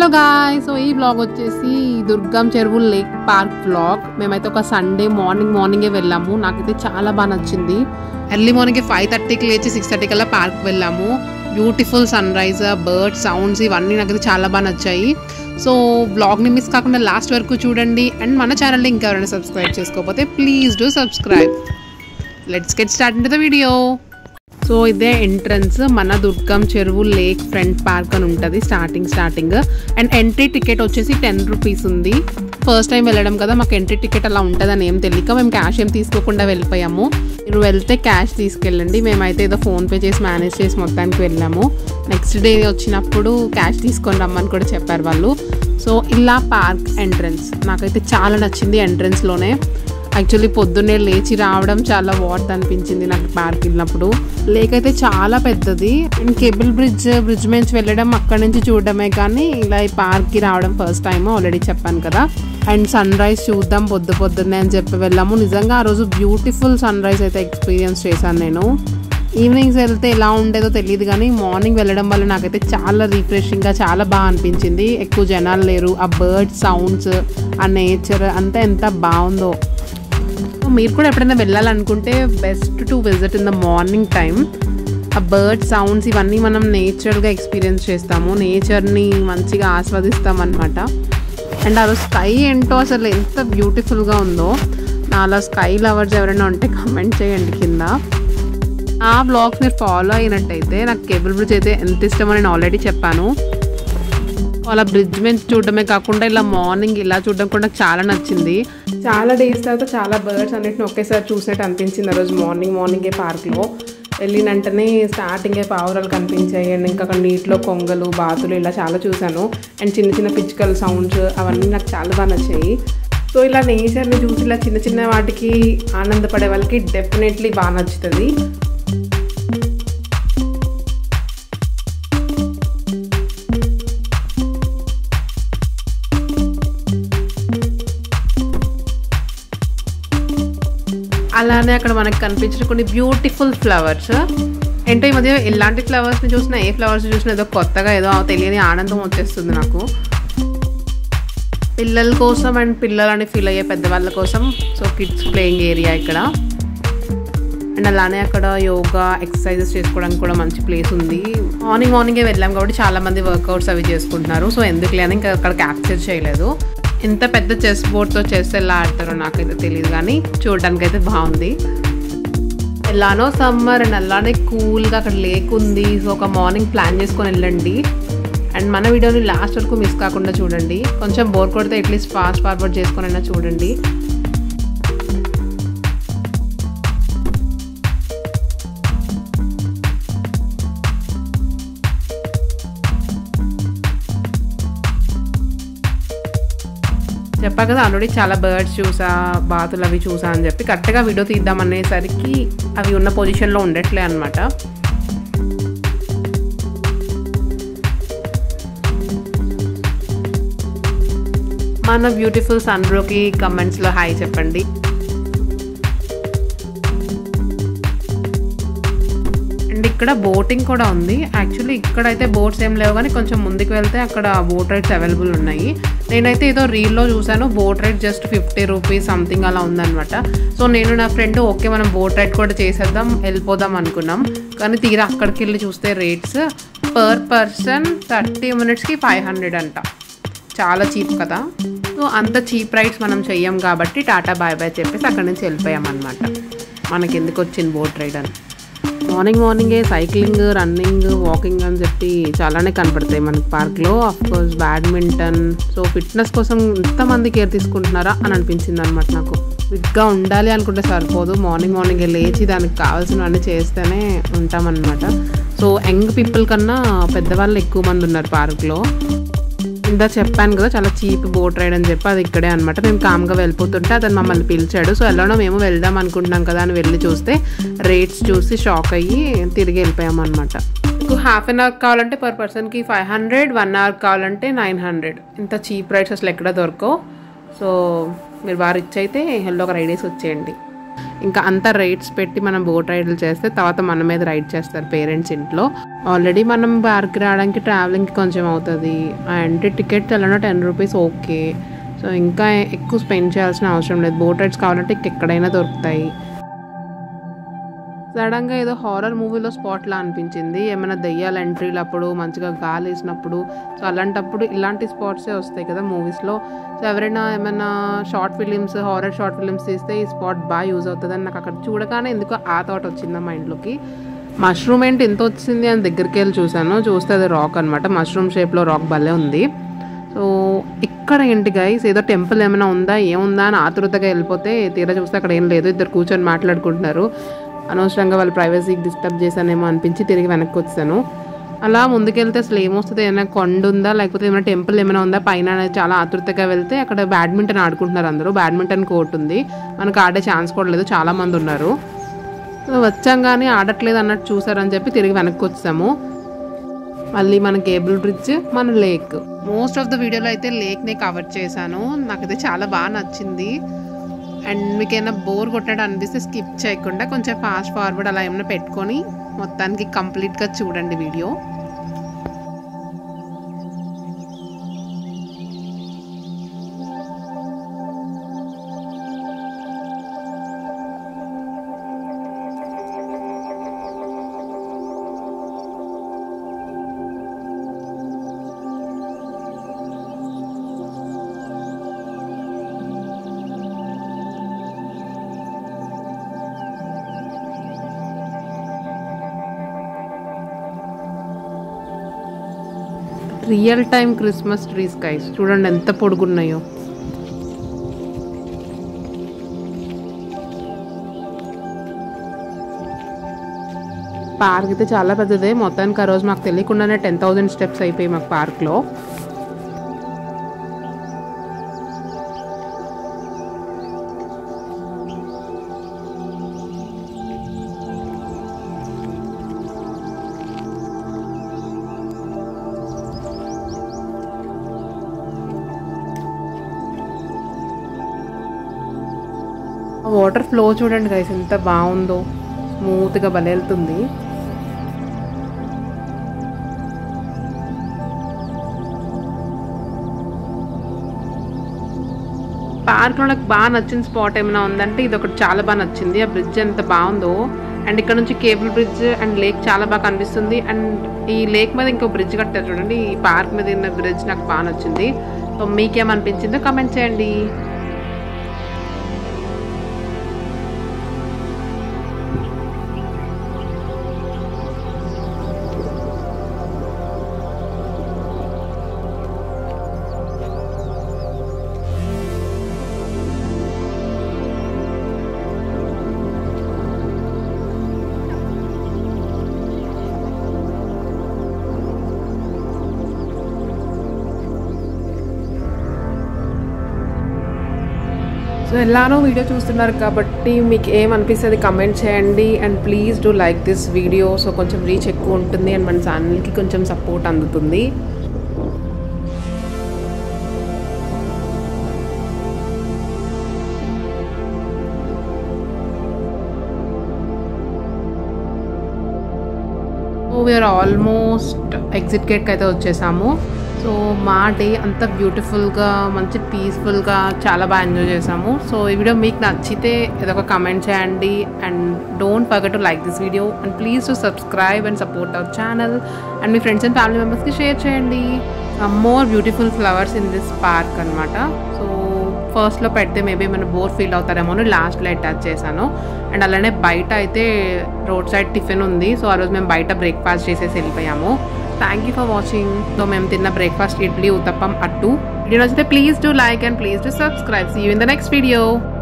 Guys, so ఈ vlog వచ్చేసి దుర్గం చెరువు లేక్ పార్క్ వ్లాగ్. మేమైతే ఒక సండే మార్నింగే వెళ్ళాము. నాకైతే చాలా బాగా నచ్చింది. ఎర్లీ మార్నింగ్ 5:30కి లేచి 6:30 కల్లా పార్క్ వెళ్ళాము. Beautiful sunrise, bird sounds ఇవన్నీ నాకైతే చాలా బాగా నచ్చాయి. సో వ్లాగ్ని మిస్ కాకుండా లాస్ట్ వరకు చూడండి. అండ్ మన ఛానల్ని ఇంకా ఎవరైనా సబ్స్క్రైబ్ చేసుకోకపోతే please do subscribe. Let's get start in the video. So ఇదే ఎంట్రన్స్, మన దుర్గం చెరువు లేక్ ఫ్రంట్ పార్క్ అని ఉంటుంది స్టార్టింగ్. అండ్ ఎంట్రీ టికెట్ వచ్చేసి 10 రూపీస్ ఉంది. ఫస్ట్ టైం వెళ్ళడం కదా, మాకు ఎంట్రీ టికెట్ అలా ఉంటుందని ఏం తెలియక మేము క్యాష్ ఏం తీసుకోకుండా వెళ్ళిపోయాము. మీరు వెళ్తే క్యాష్ తీసుకెళ్ళండి. మేమైతే ఏదో ఫోన్పే చేసి మేనేజ్ చేసి మొత్తానికి వెళ్ళాము. నెక్స్ట్ డే వచ్చినప్పుడు క్యాష్ తీసుకొని రమ్మని కూడా చెప్పారు వాళ్ళు. సో ఇలా పార్క్ ఎంట్రన్స్ నాకైతే చాలా నచ్చింది. ఎంట్రన్స్లోనే యాక్చువల్లీ పొద్దున్నే లేచి రావడం చాలా వాట్ అనిపించింది నాకు పార్క్ వెళ్ళినప్పుడు. లేక్ అయితే చాలా పెద్దది. అండ్ కేబుల్ బ్రిడ్జ్ నుంచి వెళ్ళడం, అక్కడి నుంచి చూడడమే కానీ ఇలా ఈ పార్క్కి రావడం ఫస్ట్ టైం, ఆల్రెడీ చెప్పాను కదా. అండ్ సన్ రైజ్ చూద్దాం పొద్దున్నే అని చెప్పి వెళ్ళాము. నిజంగా ఆ రోజు బ్యూటిఫుల్ సన్ రైజ్ అయితే ఎక్స్పీరియన్స్ చేశాను నేను. ఈవినింగ్స్ వెళ్తే ఎలా ఉండేదో తెలియదు కానీ మార్నింగ్ వెళ్ళడం వల్ల నాకైతే చాలా రిఫ్రెషింగ్గా చాలా బాగా అనిపించింది. ఎక్కువ జనాలు లేరు, ఆ బర్డ్ సౌండ్స్, ఆ నేచర్ అంతా ఎంత బాగుందో. మీరు కూడా ఎప్పుడైనా వెళ్ళాలనుకుంటే best to visit in the morning time. ఆ బర్డ్ సౌండ్స్ ఇవన్నీ మనం నేచురల్గా ఎక్స్పీరియన్స్ చేస్తాము, నేచర్ని మంచిగా ఆస్వాదిస్తాం అన్నమాట. అండ్ ఆ రోజు స్కై ఏంటో అసలు ఎంత బ్యూటిఫుల్గా ఉందో. నాలా స్కై లవర్స్ ఎవరైనా ఉంటే కామెంట్ చేయండి కింద. ఆ బ్లాగ్స్ మీరు ఫాలో అయినట్టయితే నాకు కేబుల్ బ్రిడ్జ్ అయితే ఎంత ఇష్టమో నేను ఆల్రెడీ చెప్పాను. అలా బ్రిడ్జ్ మీద చూడడమే కాకుండా ఇలా మార్నింగ్ ఇలా చూడడం కూడా నాకు చాలా నచ్చింది. చాలా డేస్ తర్వాత చాలా బర్డ్స్ అన్నిటిని ఒకేసారి చూసినట్టు అనిపించింది ఆ రోజు మార్నింగే పార్క్లో వెళ్ళిన వెంటనే. స్టార్టింగే పావురాలు కనిపించాయి. అండ్ ఇంకా అక్కడ నీటిలో కొంగలు, బాతులు ఇలా చాలా చూశాను. అండ్ చిన్న పిచ్చుకల సౌండ్స్ అవన్నీ నాకు చాలా బాగా నచ్చాయి. సో ఇలా నేచర్ని చూసి ఇలా చిన్న వాటికి ఆనందపడే వాళ్ళకి డెఫినెట్లీ బాగా నచ్చుతుంది. అలానే అక్కడ మనకు కనిపించిన కొన్ని బ్యూటిఫుల్ ఫ్లవర్స్. ఏంటో ఈ మధ్య ఎలాంటి ఫ్లవర్స్ని చూసినా, ఏ ఫ్లవర్స్ చూసినా ఏదో కొత్తగా ఏదో తెలియని ఆనందం వచ్చేస్తుంది నాకు. పిల్లల కోసం అండ్ పిల్లలని ఫీల్ అయ్యే పెద్దవాళ్ళ కోసం సో కిడ్స్ ప్లేయింగ్ ఏరియా ఇక్కడ. అండ్ అలానే అక్కడ యోగా ఎక్సర్సైజెస్ చేసుకోవడానికి కూడా మంచి ప్లేస్ ఉంది. మార్నింగే వెళ్ళాం కాబట్టి చాలామంది వర్కౌట్స్ అవి చేసుకుంటున్నారు. సో ఎందుకులే అని ఇంకా అక్కడ క్యాప్చర్ చేయలేదు. ఎంత పెద్ద చెస్ బోర్డ్తో చెస్ ఎలా ఆడతారో నాకైతే తెలియదు కానీ చూడడానికి అయితే బాగుంది. ఎలానో సమ్మర్ అండ్ అలానే కూల్గా అక్కడ లేక్ ఉంది. సో ఒక మార్నింగ్ ప్లాన్ చేసుకొని వెళ్ళండి. అండ్ మన వీడియోని లాస్ట్ వరకు మిస్ కాకుండా చూడండి. కొంచెం బోర్ కొడితే అట్లీస్ట్ ఫాస్ట్ ఫార్వర్డ్ చేసుకొని అయినా చూడండి. చెప్పా కదా ఆల్రెడీ చాలా బర్డ్స్ చూసా, బాతులు అవి చూసా అని చెప్పి కరెక్ట్గా వీడియో తీద్దామనేసరికి అవి ఉన్న పొజిషన్లో ఉండట్లే అనమాట. మన బ్యూటిఫుల్ సన్ బ్రోకి కమెంట్స్లో హాయ్ చెప్పండి. అండ్ ఇక్కడ బోటింగ్ కూడా ఉంది. యాక్చువల్లీ ఇక్కడైతే బోట్స్ ఏం లేవు కానీ కొంచెం ముందుకు వెళ్తే అక్కడ బోట్ రైడ్స్ అవైలబుల్ ఉన్నాయి. నేనైతే ఏదో రీల్లో చూసాను, boat ride just 50 rupees something అలా ఉందన్నమాట. సో నేను నా ఫ్రెండ్ ఓకే మనం బోట్ రైడ్ కూడా చేసేద్దాం వెళ్ళిపోదాం అనుకున్నాం. కానీ తీరా అక్కడికి వెళ్ళి చూస్తే రేట్స్ పర్ పర్సన్ 30 మినిట్స్కి 500 అంట. చాలా చీప్ కదా. సో అంత చీప్ రైడ్స్ మనం చెయ్యం కాబట్టి టాటా బాయ్ చెప్పేసి అక్కడి నుంచి వెళ్ళిపోయాం అనమాట. మనకి ఎందుకు వచ్చింది బోట్ రైడ్ అని. మార్నింగే సైక్లింగ్, రన్నింగ్, వాకింగ్ అని చెప్పి చాలానే కనపడతాయి మనకి పార్క్లో. Of course badminton. సో ఫిట్నెస్ కోసం ఎంతమంది కేర్ తీసుకుంటున్నారా అని అనిపించింది అనమాట నాకు. ఫిట్గా ఉండాలి అనుకుంటే సరిపోదు, మార్నింగే లేచి దానికి కావాల్సినవన్నీ చేస్తేనే ఉంటామన్నమాట. సో యంగ్ పీపుల్ కన్నా పెద్దవాళ్ళు ఎక్కువ మంది ఉన్నారు పార్క్లో. ఇందా చెప్పాను కదా చాలా చీప్ బోట్ రైడ్ అని చెప్పి, అది ఇక్కడే అనమాట. మేము కామ్గా వెళ్ళిపోతుంటే అతను మమ్మల్ని పిలిచాడు. సో ఎలానో మేము వెళ్దాం అనుకుంటున్నాం కదా అని వెళ్ళి చూస్తే రేట్స్ చూసి షాక్ అయ్యి తిరిగి వెళ్ళిపోయాం అనమాట. మీకు హాఫ్ అన్ అవర్ కావాలంటే పర్ పర్సన్కి 500, 1 అవర్ కావాలంటే 900. ఇంత చీప్ రైడ్స్ అసలు ఎక్కడ దొరకవు. సో మీరు బాగా రిచ్ అయితే హెల్లో ఒక రైడేసి వచ్చేయండి. ఇంకా అంత రేట్స్ పెట్టి మనం బోట్ రైడ్లు చేస్తే తర్వాత మన మీద రైడ్ చేస్తారు పేరెంట్స్ ఇంట్లో. ఆల్రెడీ మనం పార్క్కి రావడానికి ట్రావెలింగ్కి కొంచెం అవుతుంది, ఎంట్రీ టికెట్ ఎలా 10 రూపీస్ ఓకే. సో ఇంకా ఎక్కువ స్పెండ్ చేయాల్సిన అవసరం లేదు. బోట్ రైడ్స్ కావాలంటే ఎక్కడైనా దొరుకుతాయి. సడన్గా ఏదో హారర్ మూవీలో స్పాట్లా అనిపించింది. ఏమైనా దెయ్యాల ఎంట్రీలు అప్పుడు మంచిగా గాలి వేసినప్పుడు, సో అలాంటప్పుడు ఇలాంటి స్పాట్సే వస్తాయి కదా మూవీస్లో. సో ఎవరైనా ఏమైనా short films, horror short films తీస్తే ఈ స్పాట్ బాగా యూజ్ అవుతుందని నాకు అక్కడ చూడగానే ఎందుకో ఆ థాట్ వచ్చింది మైండ్లోకి. మష్రూమ్ ఏంటి ఎంత వచ్చింది అని దగ్గరికి వెళ్ళి చూస్తే అది రాక్ అనమాట. మష్రూమ్ షేప్లో రాక్ భలే ఉంది. సో ఇక్కడ ఏంటి గైస్, ఏదో టెంపుల్ ఏమైనా ఉందా ఏముందా అని ఆతృతగా వెళ్ళిపోతే తీరా చూస్తే అక్కడ ఏం లేదు. ఇద్దరు కూర్చొని మాట్లాడుకుంటున్నారు. అనవసరంగా వాళ్ళ ప్రైవసీకి డిస్టర్బ్ చేశానేమో అనిపించి తిరిగి వెనక్కి వచ్చాను. అలా ముందుకెళ్తే అసలు ఏమొస్తుంది, ఏమైనా కొండ ఉందా లేకపోతే ఏమైనా టెంపుల్ ఏమైనా ఉందా పైన చాలా ఆతృతగా వెళ్తే అక్కడ బ్యాడ్మింటన్ ఆడుకుంటున్నారు అందరూ. బ్యాడ్మింటన్ కోర్ట్ ఉంది, మనకు ఆడే ఛాన్స్ కూడా లేదు, చాలామంది ఉన్నారు. వచ్చాం కానీ ఆడట్లేదు అన్నట్టు చూసారని చెప్పి తిరిగి వెనక్కి వచ్చాము. మళ్ళీ మన కేబుల్ బ్రిడ్జ్, మన లేక్. మోస్ట్ ఆఫ్ ద వీడియోలో అయితే లేక్నే కవర్ చేశాను. నాకైతే చాలా బాగా నచ్చింది. అండ్ మీకు ఏమైనా బోర్ కొట్టడం అనిపిస్తే స్కిప్ చేయకుండా కొంచెం ఫాస్ట్ ఫార్వర్డ్ అలా ఏమైనా పెట్టుకొని మొత్తానికి కంప్లీట్గా చూడండి video. Real time Christmas trees guys, చూడండి ఎంత పొడుగున్నాయో. పార్క్ అయితే చాలా పెద్దదే. మొత్తానికి ఆ రోజు మాకు తెలియకుండానే 10,000 స్టెప్స్ అయిపోయి మాకు పార్క్లో. వాటర్ ఫ్లో చూడండి గైస్ ఎంత బాగుందో, స్మూత్గా భలే వెళ్తుంది. పార్క్లో నాకు బాగా నచ్చిన స్పాట్ ఏమైనా ఉందంటే ఇది ఒకటి చాలా బాగా నచ్చింది. ఆ బ్రిడ్జ్ ఎంత బాగుందో, అండ్ ఇక్కడ నుంచి కేబుల్ బ్రిడ్జ్ అండ్ లేక్ చాలా బాగా కనిపిస్తుంది. అండ్ ఈ లేక్ మీద ఇంకో బ్రిడ్జ్ కట్టారు చూడండి, ఈ పార్క్ మీద ఉన్న బ్రిడ్జ్ నాకు బాగా నచ్చింది. సో మీకేమనిపించిందో కామెంట్ చేయండి. సో ఎలానో వీడియో చూస్తున్నారు కాబట్టి మీకు ఏమనిపిస్తుంది కమెంట్ చేయండి. And please do like this video. So కొంచెం రీచ్ ఎక్కువ ఉంటుంది అండ్ మన ఛానల్కి కొంచెం సపోర్ట్ అందుతుంది. వీఆర్ ఆల్మోస్ట్ ఎగ్జిట్ గేట్కి అయితే వచ్చేసాము. సో మా డే అంతా బ్యూటిఫుల్గా మంచి పీస్ఫుల్గా చాలా బాగా ఎంజాయ్ చేసాము. సో ఈ వీడియో మీకు నచ్చితే ఏదో ఒక కమెంట్ చేయండి. And don't forget to like this video and please to subscribe and support our channel. And మీ ఫ్రెండ్స్ అండ్ ఫ్యామిలీ మెంబర్స్కి షేర్ చేయండి. More beautiful flowers in this park అనమాట. సో ఫస్ట్లో పెడితే మేబీ ఏమైనా బోర్ ఫీల్ అవుతారేమో అని లాస్ట్లో అటాచ్ చేశాను. అండ్ అలానే బయట అయితే రోడ్ సైడ్ టిఫిన్ ఉంది. సో ఆ రోజు మేము బయట బ్రేక్ఫాస్ట్ చేసేసి వెళ్ళిపోయాము. Thank you for watching. So మేము తిన్న బ్రేక్ఫాస్ట్ ఇడ్లీ ఉత్తప్పం అట్టు. వీడియో నచ్చితే please do like and please do subscribe. See you in the next video.